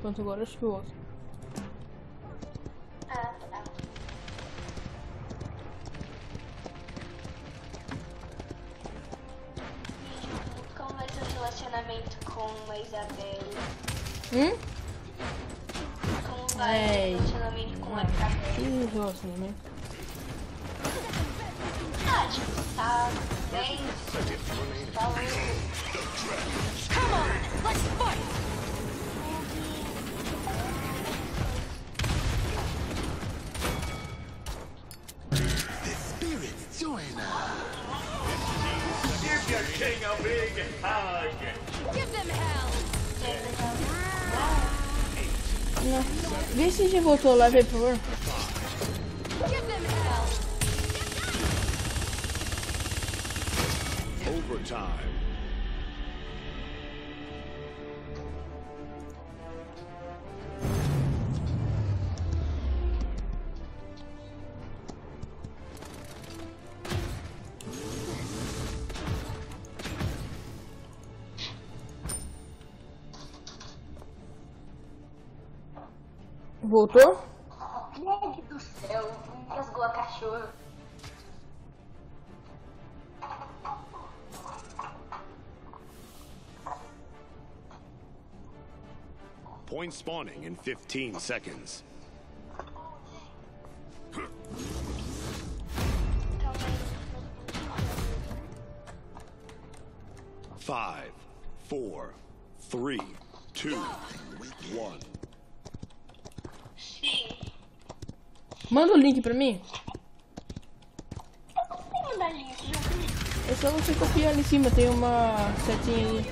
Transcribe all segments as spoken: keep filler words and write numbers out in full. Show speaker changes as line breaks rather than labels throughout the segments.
Pronto, agora acho que o outro.
Ah, tá. Como vai ser o relacionamento com a Isabelle?
Hum?
Como vai
É.
ser o relacionamento com a Isabelle?
Que relacionamento?
Ah, tipo, tá bem? Falando.
Come on, let's fight!
The spirits join us.
Give your king a big hug.
Give them hell!
Não. Vê se já voltou lá, por favor.
Give them hell!
Overtime.
Voltou?
Meu Deus do céu, rasgou a cachorra.
Point spawning in fifteen seconds. Five, four, three, two, one.
Sim.
Manda o link pra mim.
Eu consigo mandar link, Juju.
É só você copiar ali em cima, tem uma setinha ali.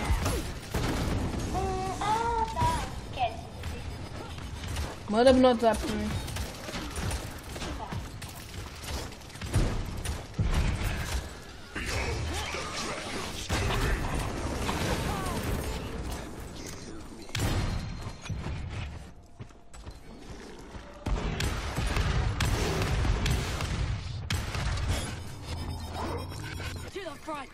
Hum, ah, tá. Esquece.
Manda no WhatsApp pra mim.
To the front!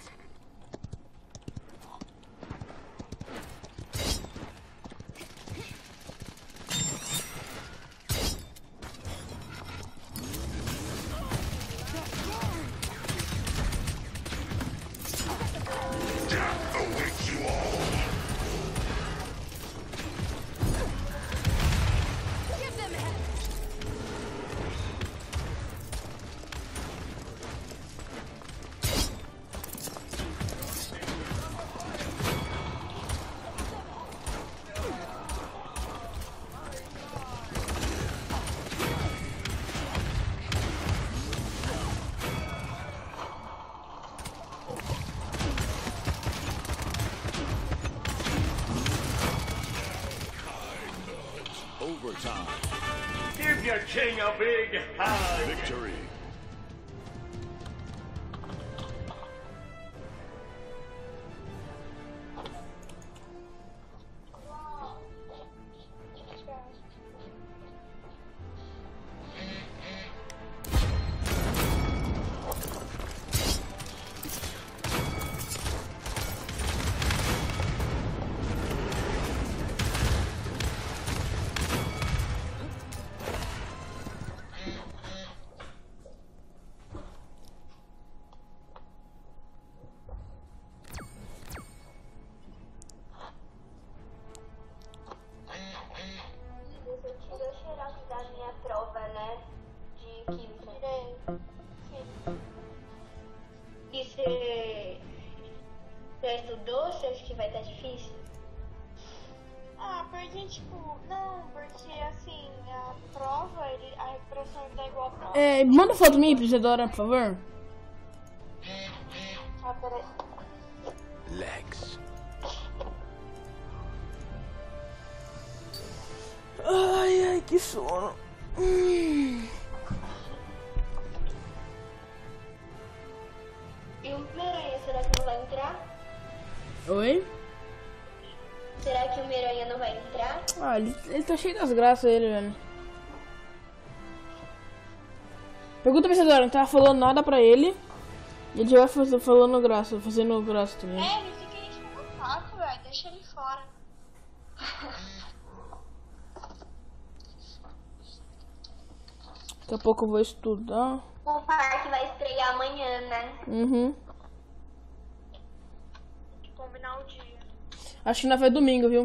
Give them hell!
Overtime.
Give your king a big hug.
Victory.
Você tirou o xerox da minha prova, né? De química. Tirei. Sim. E você já estudou? Você acha que vai estar difícil?
Ah, porque, tipo, não, porque, assim, a prova, ele, a recuperação ele dá igual a prova.
É, manda foto minha pra Isadora, por favor.
Ah, peraí.
Legs.
Ai, ai, que sono. Hum.
E o Miranha, será que não vai entrar?
Oi?
Será que o Miranha não vai entrar?
Ah, ele, ele tá cheio das graças, ele, velho. Pergunta pra Isadora, não tava falando nada pra ele. E ele já vai fazer, falando graça, fazendo graça também.
É, ele fica enchendo o saco, velho, deixa ele fora.
Daqui a pouco eu vou estudar.
O parque vai estrear amanhã, né?
Uhum.
Combinar o dia.
Acho que não vai domingo, viu?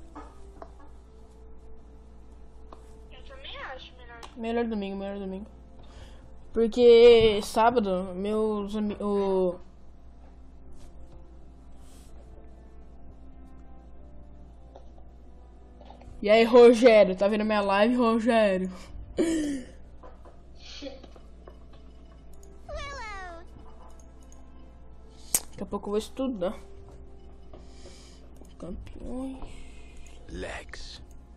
Eu também acho melhor.
Melhor domingo, melhor domingo. Porque sábado, meus amigos. E aí, Rogério, tá vendo minha live, Rogério? Daqui a pouco eu vou estudar. Campeões.
Legs.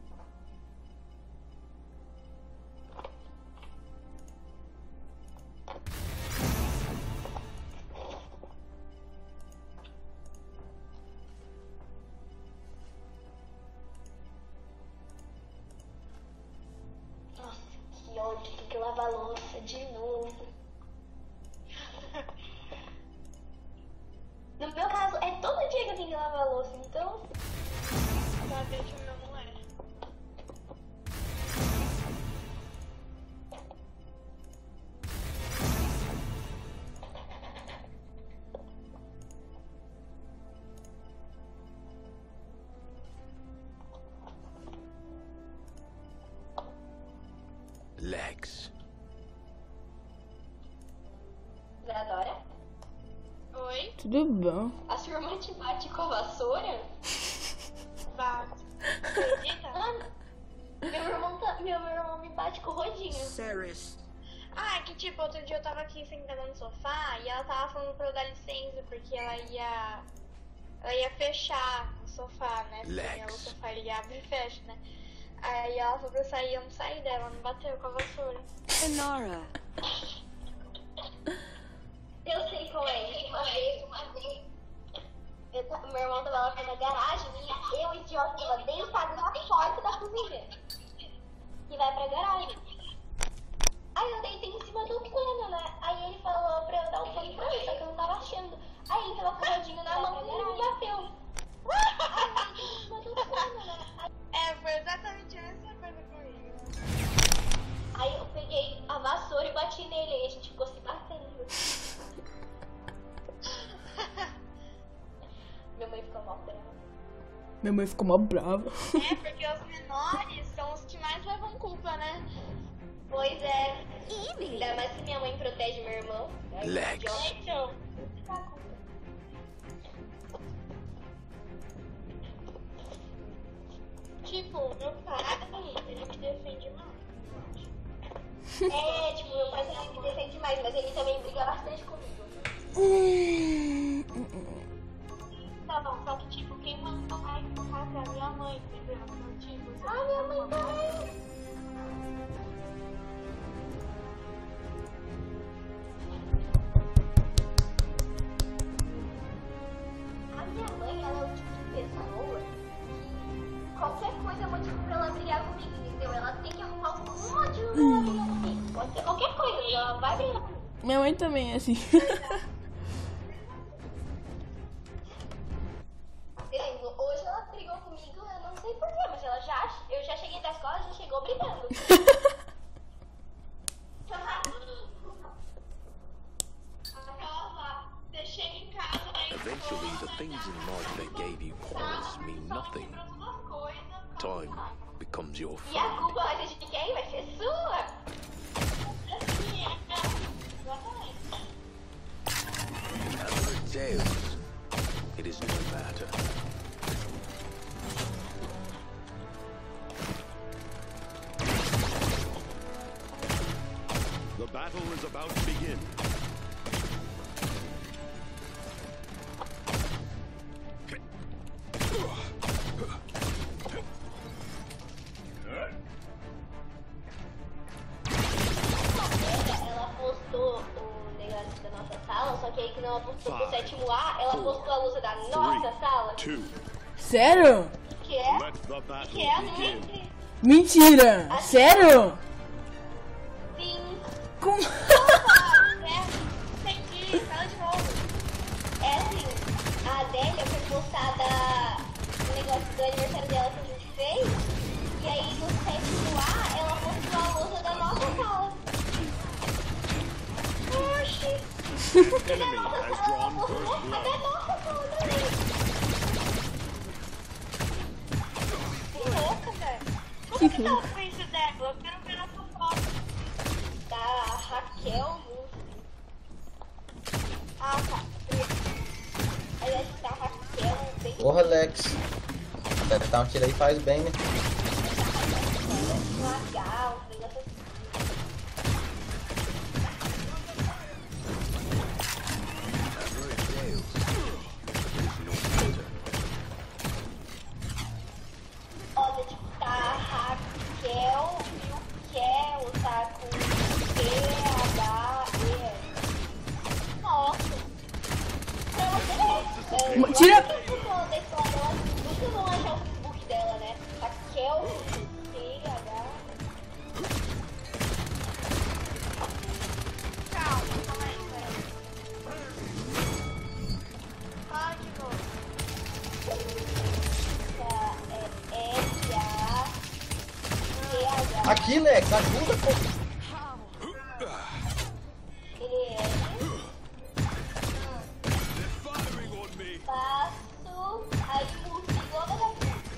Nossa, que ódio, tem que lavar a louça de novo. No meu caso, é todo dia que eu tenho que lavar a louça, então...
Só deixa o meu não é.
Legs.
Isadora,
Oi?
Tudo bom?
a sua irmã te bate com a vassoura?
Bate. Acredita?
Ah, meu irmão, tá, meu irmão me bate com o rodinho.
Ceres.
Ah, que tipo, outro dia eu tava aqui sentada no sofá e ela tava falando pra eu dar licença porque ela ia. Ela ia fechar o sofá, né? Porque
Lex.
o sofá ele abre e fecha, né? Aí ela falou pra eu sair, eu não saí dela, me bateu com a vassoura.
Inara.
Eu sei qual é isso. Uma vez, uma vez, eu ta- meu irmão tava lá na garagem e eu, idiota, tava deitado na porta da cozinha. Que vai pra garagem. Aí eu deitei em cima do cano, né? Aí ele falou pra eu dar um pano pra ele, só que eu não tava achando. Aí ele tava com o rodinho na mão e me bateu. Aí eu deitei em cima do cano, né? Aí,
É, foi exatamente essa coisa comigo.
aí eu peguei a vassoura e bati nele, aí a gente ficou se batendo. Minha mãe ficou mal brava.
Minha mãe ficou mal brava.
É, porque os menores são os que mais levam culpa, né?
Pois é. Ainda mais que minha mãe protege meu irmão. Aí,
Lex.
idiota.
Então, tipo, meu pai, ele me defende mais.
É, tipo, meu pai também me defende mais, mas ele também briga bastante comigo.
Tá bom, só que tipo, quem mandou mais por casa é a minha mãe, entendeu? Então, tipo, você
Ah, minha mãe também. A minha mãe, ela é o tipo de pessoa que qualquer coisa é motivo pra ela brigar comigo, entendeu? Ela tem que arrumar um motivo pra ela brigar comigo. Pode ser qualquer coisa, ela vai brigar comigo.
Minha mãe também é assim.
Exemplo, hoje ela brigou comigo, eu não sei porquê, mas ela já, eu já cheguei da escola, já chegou brigando.
Aquela lá, você chega em casa, aí
Eventually, the things in life that gave you quarrels mean nothing. Time becomes your
E a
friend.
culpa vai ser de quem? Vai ser sua.
As for tales, it is no matter.
The battle is about to begin.
Ela postou o negócio da nossa sala, só que aí que não ela postou pro sétimo A, ela postou a lousa da nossa sala.
Two.
Sério?
Que é?
Let the battle
Que é a
begin.
gente.
Mentira! Sério?
Sim.
Como?
É, entendi, fala de novo.
É assim, a Adélia foi postada o negócio do aniversário dela que a gente fez. E aí no sétimo A ela postou a lousa da nossa sala.
Enemy has drawn first blood.
Que louca, velho. Como que tá o Face dela? Eu quero ver essa foto. Da Raquel Lucy. Ah, tá. Ela está Raquel bem.
Porra, Alex. Deve dar um tiro aí, faz bem, né?
Legal, um negócio assim. Olha, tipo, tá a Raquel e o Kel, tá com P H E. Nossa.
Ma- Tira.
Nunca vão achar o Facebook dela, né? Raquel P H. Calma, calma aí, peraí. Fala de novo. É L A P H.
Aqui, Lex, ajuda, pô.
Ele é. Passo. Aí o segundo da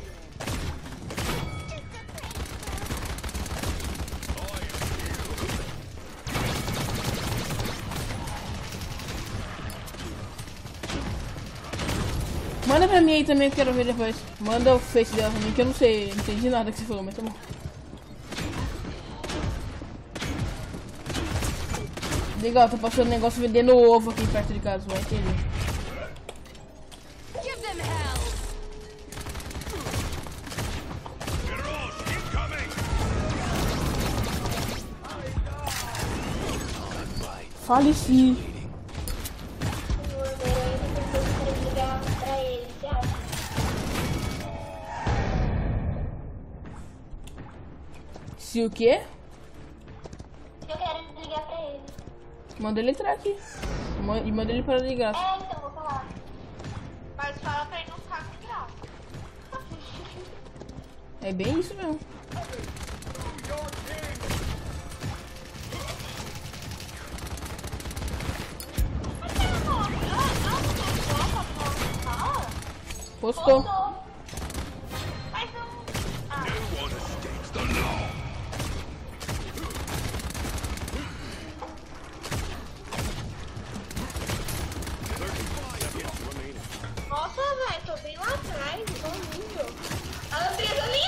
Manda pra mim aí também, que eu quero ver depois. Manda o face dela pra mim, que eu não sei, não entendi nada que você falou, mas tá bom. Legal, tô passando um negócio vendendo ovo aqui perto de casa, vai entender.
Give them hell.
Faleci.
ligar pra ele, você acha?
Se o quê?
Eu quero ligar pra ele.
Manda ele entrar aqui. Ma- E manda ele para de graça.
É, então, vou falar. Mas fala pra ele não ficar com graça.
É bem isso mesmo. Postou.
Mas não. Ah,
No one escapes the law.
nossa, velho, tô bem lá atrás, igualzinho. A Andresa nem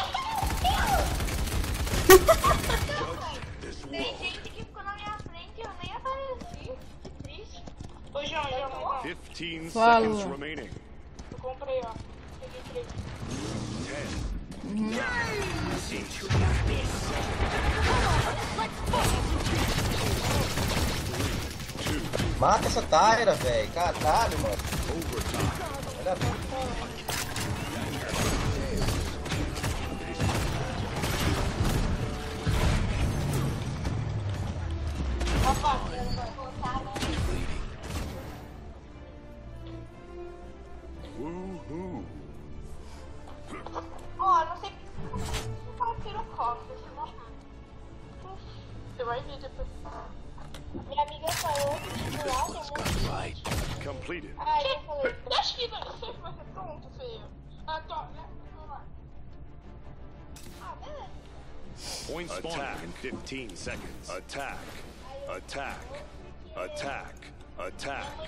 apareceu. Tem gente que ficou na minha frente e eu nem apareci. Que triste. Ô, João, João,
Fifteen
Fala.
seconds remaining.
eu comprei, ó. Peguei três.
Mata essa Tyra, velho. Caralho, mano. Olha
Woohoo.
Ó, não sei se fala pirocópio, senão. Você vai ver depois. Minha amiga falou que tipo lá tem muito.
Right.
Completed.
Aí eu falei, acho que não sei se vai ser pronto, feio. Ah, tô, né? Vamos lá. Ah, beleza.
Point spawn in fifteen seconds. Attack. Attack. Attack. Attack.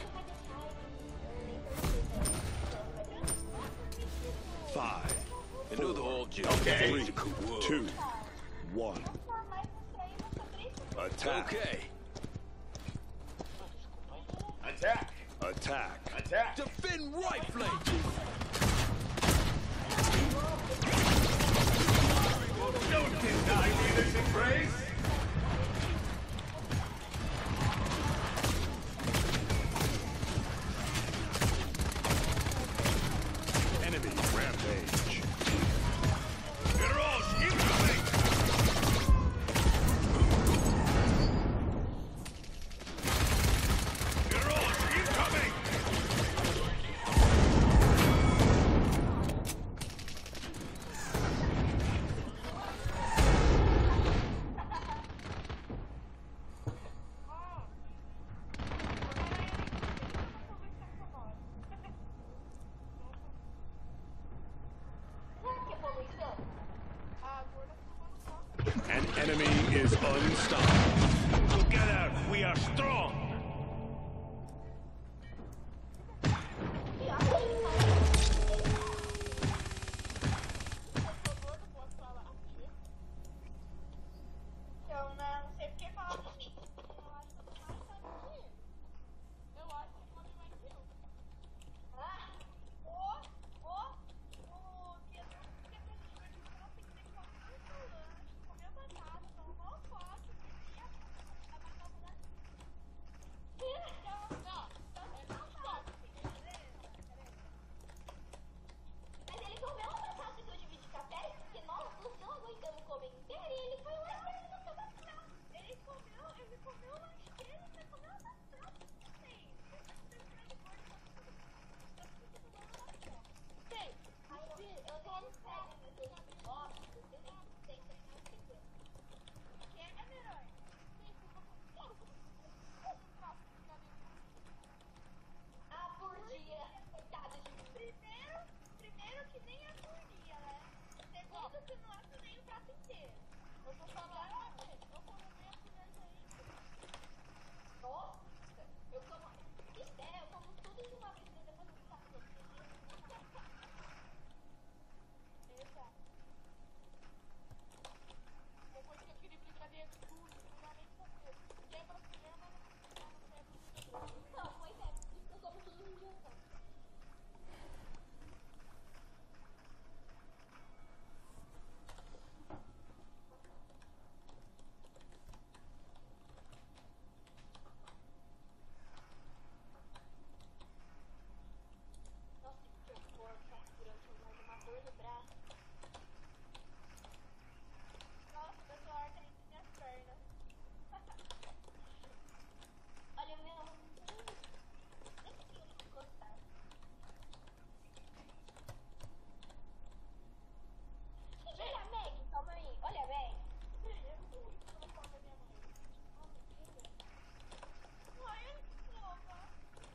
Five.
Another old joke.
Three. Two. One. Attack.
Okay.
Attack. Attack. Attack.
Defend right flank.
Don't deny me this embrace!
Enemy rampage. Heroes incoming. Heroes incoming. Unstoppable. Together we are strong.
Então, né? Não sei porque falar de mim. Eu acho que eu tô mais sabe que ele. Eu acho que ele mais que eu. Ah! Ô! Ô! O que é que é pra gente ver que não tem que ter como antes, comeu batata, tomou mal foto, queria a batata da. Não, não, não, é não foto, beleza? Mas ele comeu a batata que eu dividi com a Pérez, porque nós não estamos aguentando comer inteira e ele foi lá e ele não comeu. Ele comeu, ele comeu o lanche dele, ele comeu a batata também. Sei, eu tô no sério, meu Deus. Nossa, eu não sei treinar o que é. Que é, Herói? Ah, por dia. Coitado de mim. Primeiro, primeiro que nem é por dia, né? Segundo que não é nem o prato inteiro. Eu tô falando, eu como meia colher de leite. Nossa, eu como, isso é, eu como tudo de uma vez, depois eu faço todo dia. Exato. Depois que aquele brigadeiro tudo, não dá nem pra comer. Quebra, quebra, não quebra. Não, pois é, eu como tudo em dia só. Nossa, que horror, durante uma dor no braço. Nossa, meu celular tá entre minhas pernas. Olha, meu. Nem que gostar. Olha a Meg, calma aí. Olha a Meg. Ai, desculpa.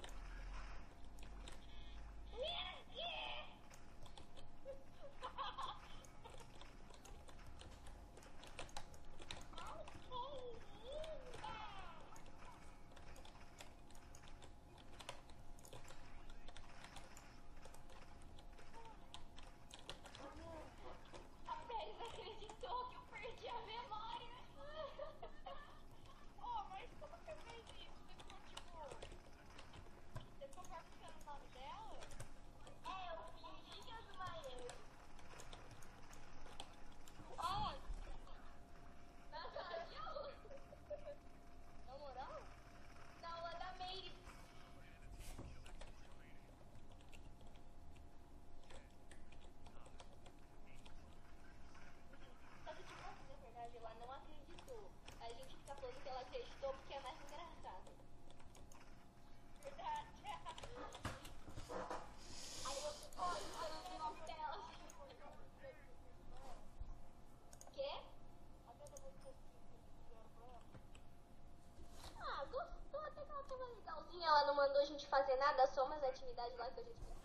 A Pérez acreditou que eu perdi a memória. Oh, mas como você fez isso? Você ficou tipo... Você ficou pronunciando o nome dela? É, eu fingi que eu desmaiei. Aonde? Na sala de aula. Na moral? Na aula da Meire. Só que tipo assim, na verdade, ela não acreditou. A gente fica falando que ela acreditou porque é mais engraçado. Verdade. Aí eu fico olhando o nome dela. Quê? Ah, gostou, até que ela tava legalzinha. Ela não mandou a gente fazer nada, só umas atividades lá que a gente fez.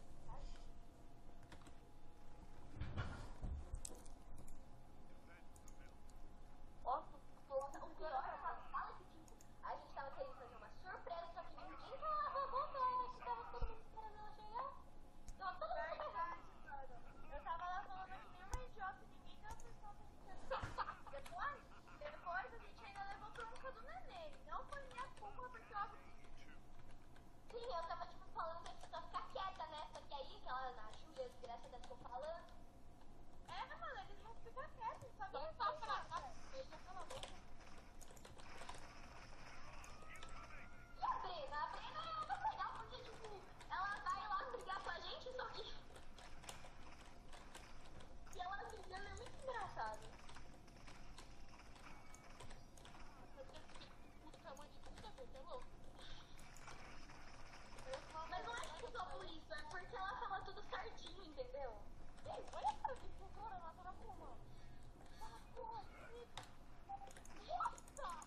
Ó, o pior é uma sala que tipo, a gente tava querendo fazer uma surpresa, só que ninguém calava a boca, ela que tava todo mundo esperando ela chegar. Tava todo mundo esperando. Eu tava lá falando que nem uma idiota, ninguém deu atenção pra gente. Depois, depois a gente ainda levou bronca do neném. Não foi minha culpa, porque eu... Sim, eu tava tipo falando pra pessoa ficar quieta, né? Só que aí, aquela na Júlia, desgraça da ficou falando. É, mano, eles vão ficar quietos, sabe? Não tá pra nada. Deixa aquela boca. E a Brena? A Brena é uma legal porque, tipo, ela vai lá brigar com a gente, só que... E ela, assim, ela é muito engraçada. Mas não acho que só por isso, é porque ela fala tudo certinho, entendeu? Ei, olha essa pintura, ela tá na puma. Nossa!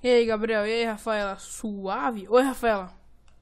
E aí, Gabriel? E aí, Rafaela? Suave? Oi, Rafaela.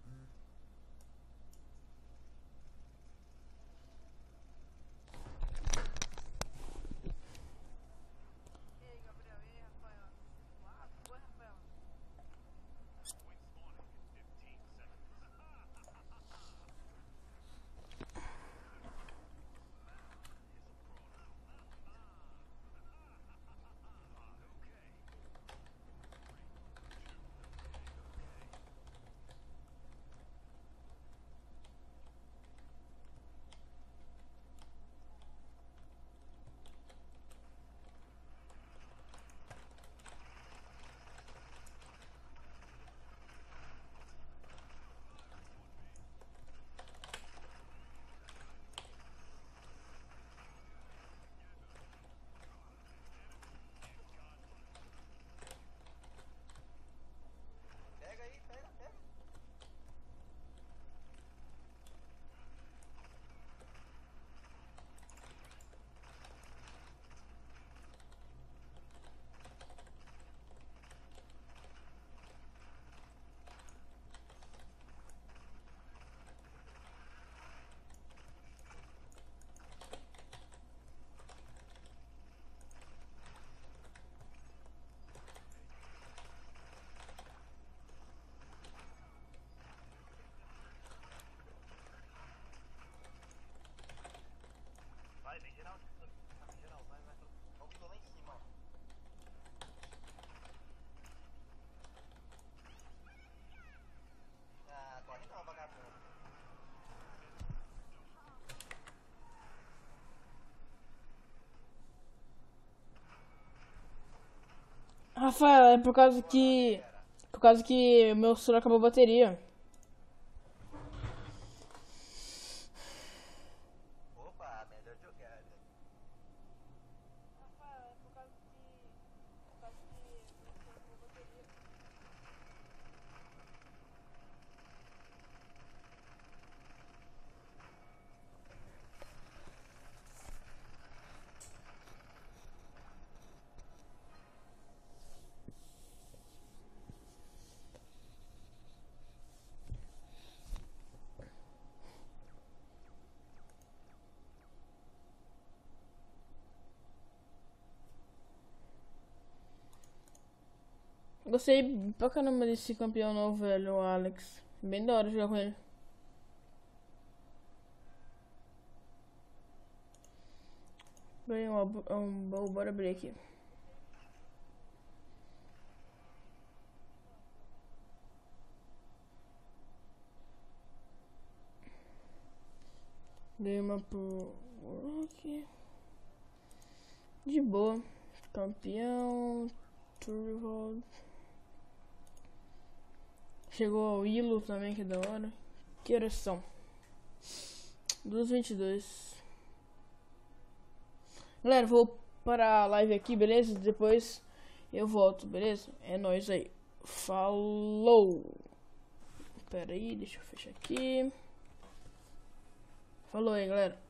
Rafael, é por causa que... Por causa que meu celular acabou a bateria.
Opa, melhor jogada.
Rafael, é por causa que... Por causa que meu celular acabou a bateria. Gostei pra caramba desse campeão novo, velho, o Alex. Bem da hora jogar com ele. Ganhei uma, um baú, bora abrir aqui. Ganhei uma pro... aqui. De boa. Campeão. Turbo. Chegou o Willow também, que da hora. Que horas são? duas e vinte e dois. Galera, vou parar a live aqui, beleza? Depois eu volto, beleza? É nóis aí. Falou! Pera aí, deixa eu fechar aqui. Falou aí, galera.